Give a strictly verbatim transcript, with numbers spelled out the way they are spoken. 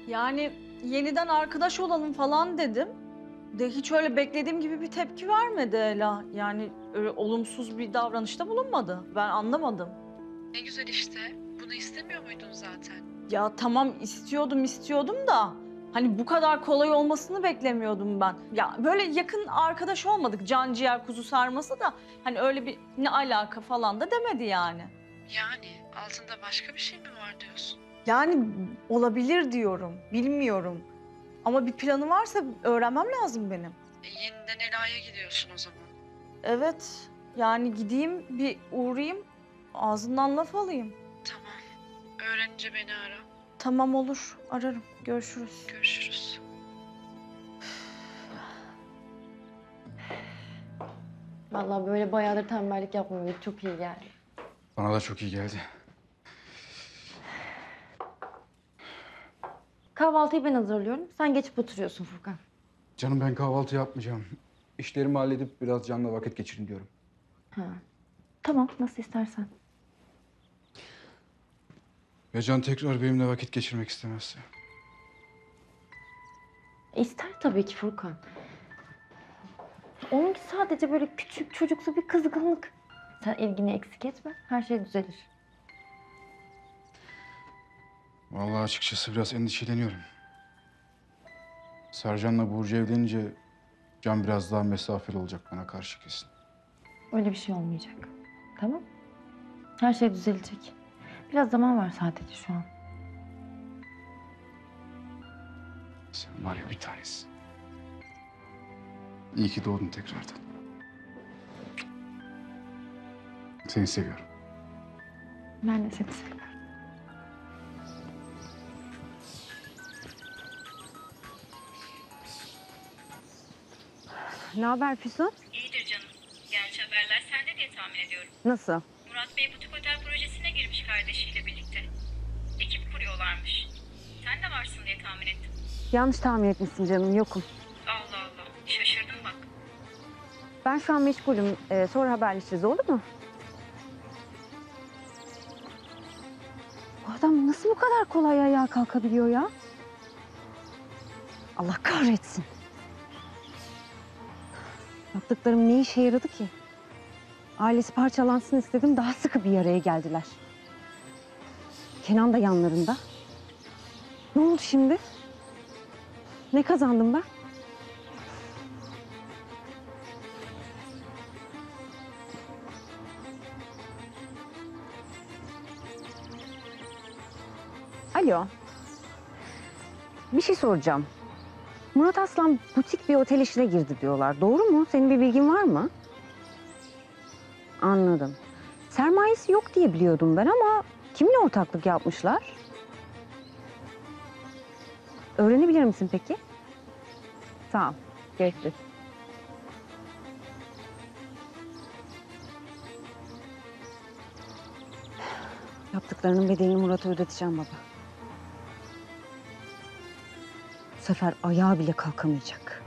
Yani yeniden arkadaş olalım falan dedim. De hiç öyle beklediğim gibi bir tepki vermedi Ela. Yani öyle olumsuz bir davranışta bulunmadı. Ben anlamadım. Ne güzel işte. Bunu istemiyor muydun zaten? Ya tamam istiyordum istiyordum da hani bu kadar kolay olmasını beklemiyordum ben. Ya böyle yakın arkadaş olmadık, can ciğer kuzu sarması da hani öyle bir ne alaka falan da demedi yani. Yani altında başka bir şey mi var diyorsun? Yani olabilir diyorum, bilmiyorum. Ama bir planı varsa öğrenmem lazım benim. E, yeniden Ela'ya gidiyorsun o zaman. Evet, yani gideyim bir uğrayayım, ağzından laf alayım. Tamam. Öğrenince beni ara. Tamam olur, ararım. Görüşürüz. Görüşürüz. Vallahi böyle bayağıdır tembellik yapmıyorduk. Çok iyi geldi. Bana da çok iyi geldi. Kahvaltıyı ben hazırlıyorum. Sen geçip oturuyorsun Furkan. Canım ben kahvaltı yapmayacağım. İşlerimi halledip biraz Can'la vakit geçirin diyorum. Ha. Tamam, nasıl istersen. Ya Can tekrar benimle vakit geçirmek istemezse? İster tabii ki Furkan. Onunki sadece böyle küçük çocuksu bir kızgınlık. Sen ilgini eksik etme, her şey düzelir. Vallahi açıkçası biraz endişeleniyorum. Sercan'la Burcu evlenince Can biraz daha mesafeli olacak bana karşı kesin. Öyle bir şey olmayacak. Tamam? Her şey düzelecek. Biraz zaman var sadece şu an. Sen var ya bir tanesi. İyi ki doğdun tekrardan. Seni seviyorum. Ben de seni seviyorum. Ne haber Füsun? İyidir canım. Gerçi haberler sende diye tahmin ediyorum. Nasıl? Murat Bey butik otel projesine girmiş kardeşiyle birlikte. Ekip kuruyorlarmış. Sen de varsın diye tahmin ettim. Yanlış tahmin etmişsin canım, yokum. Allah Allah. Şaşırdım bak. Ben şu an meşgulüm. Ee, sonra haberleşiriz, olur mu? Bu adam nasıl bu kadar kolay ayağa kalkabiliyor ya? Allah kahretsin. Yaptıklarım ne işe yaradı ki? Ailesi parçalansın istedim, daha sıkı bir araya geldiler. Kenan da yanlarında. Ne oldu şimdi? Ne kazandım ben? Alo. Bir şey soracağım. Murat Aslan butik bir otel işine girdi diyorlar. Doğru mu? Senin bir bilgin var mı? Anladım. Sermayesi yok diye biliyordum ben ama kiminle ortaklık yapmışlar? Öğrenebilir misin peki? Tamam. Görüşürüz. Yaptıklarının bedelini Murat'a ödeteceğim baba. Bu sefer ayağa bile kalkamayacak.